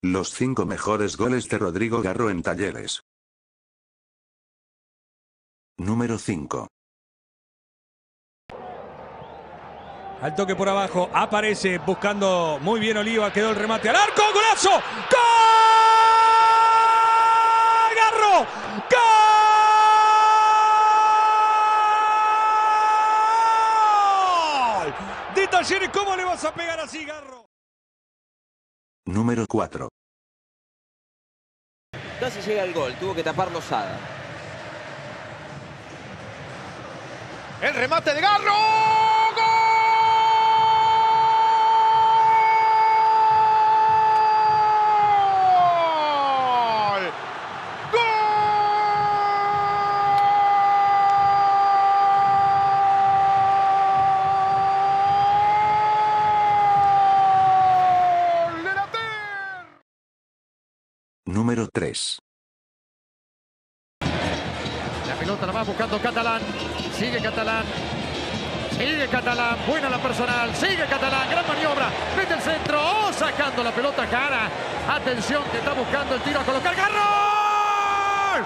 Los 5 mejores goles de Rodrigo Garro en Talleres. Número 5. Al toque por abajo, aparece buscando muy bien Oliva, quedó el remate al arco, ¡golazo! ¡Gol! ¡Garro! ¡Gol! De Talleres, ¿cómo le vas a pegar así, Garro? Número 4. Casi llega el gol, tuvo que tapar Lozada. El remate de Garro. Número 3. La pelota la va buscando Catalán. Sigue Catalán. Sigue Catalán. Buena la personal. Sigue Catalán. Gran maniobra. Mete el centro. Oh, sacando la pelota cara. Atención que está buscando el tiro a colocar. ¡Garro!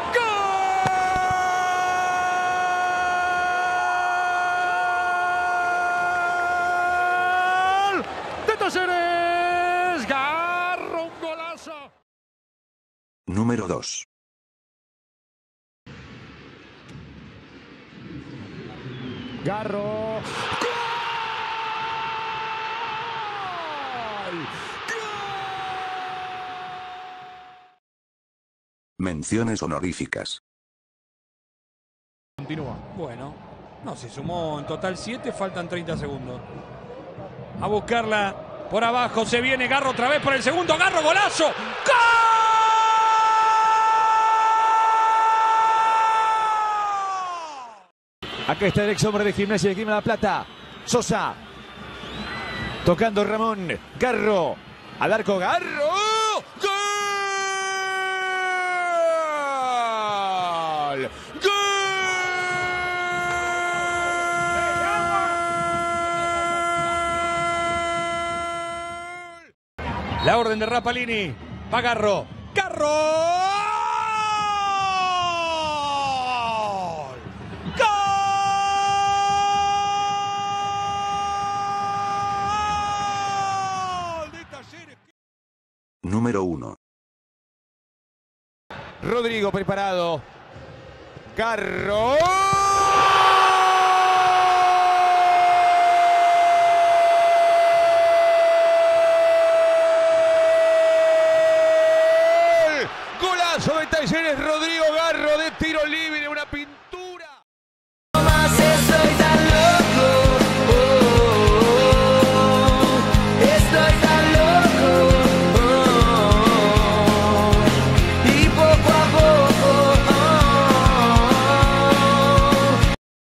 ¡Gol! De Talleres. Garro, un golazo. Número 2. Garro. Menciones honoríficas. Continúa. Bueno, no, se sumó en total 7, faltan 30 segundos. A buscarla por abajo, se viene Garro otra vez por el segundo, Garro, golazo. ¡Gol! Acá está el ex hombre de Gimnasia de Grima La Plata. Sosa. Tocando Ramón. Garro. Al arco Garro. ¡Gol! ¡Gol! La orden de Rapalini. Va Garro. ¡Garro! Número 1. Rodrigo preparado. Garro. Golazo de Talleres.